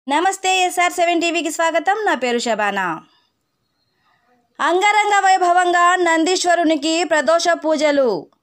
నమస్తే SR7 టీవీకి స్వాగతం. నా పేరు శబానా. అంగరంగ వైభవంగా నందీశ్వరునికి ప్రదోష పూజలు.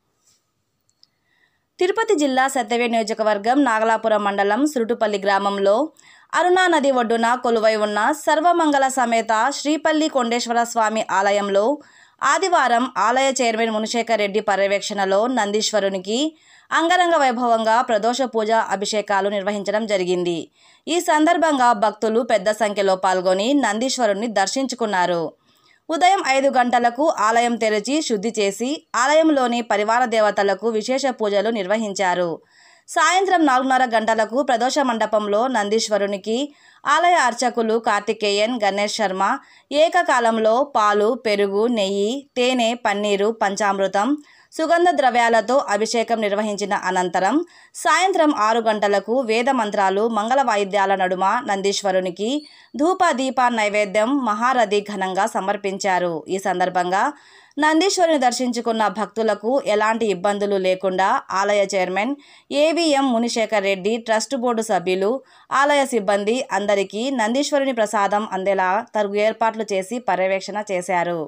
తిరుపతి జిల్లా సత్యవేడ్ నియోజకవర్గం నాగలాపురం మండలం సురుటుపల్లి గ్రామంలో అరుణా నది ఒడ్డున కొలువై ఉన్న సర్వమంగళ సమేత శ్రీపల్లి కొండేశ్వర స్వామి ఆలయంలో ఆదివారం ఆలయ చైర్మన్ మునిశేఖర్ రెడ్డి పర్యవేక్షణలో నందీశ్వరునికి అంగరంగ వైభవంగా ప్రదోష పూజ అభిషేకాలు నిర్వహించడం జరిగింది. ఈ సందర్భంగా భక్తులు పెద్ద సంఖ్యలో పాల్గొని నందీశ్వరుని దర్శించుకున్నారు. ఉదయం 5 గంటలకు ఆలయం తెరిచి శుద్ధి చేసి ఆలయంలోని పరివార దేవతలకు విశేష పూజలు నిర్వహించారు. సాయంత్రం 4:30 గంటలకు ప్రదోష మండపంలో నందీశ్వరునికి ఆలయ అర్చకులు కార్తికేయన్, గణేష్ శర్మ ఏకకాలంలో పాలు, పెరుగు, నెయ్యి, తేనె, పన్నీరు, పంచామృతం, సుగంధ ద్రవ్యాలతో అభిషేకం నిర్వహించిన అనంతరం సాయంత్రం 6 గంటలకు వేద మంత్రాలు, మంగళ వాయిద్యాల నడుమ నందీశ్వరునికి ధూప దీప నైవేద్యం మహారథి ఘనంగా సమర్పించారు. ఈ సందర్భంగా నందీశ్వరుని దర్శించుకున్న భక్తులకు ఎలాంటి ఇబ్బందులు లేకుండా ఆలయ chairman AVM Munisekhar Reddy, trust board సభ్యులు, ఆలయ సిబ్బంది అందరికీ నందీశ్వరుని ప్రసాదం అందేలా తగు ఏర్పాట్లు చేసి పర్యవేక్షణ చేశారు.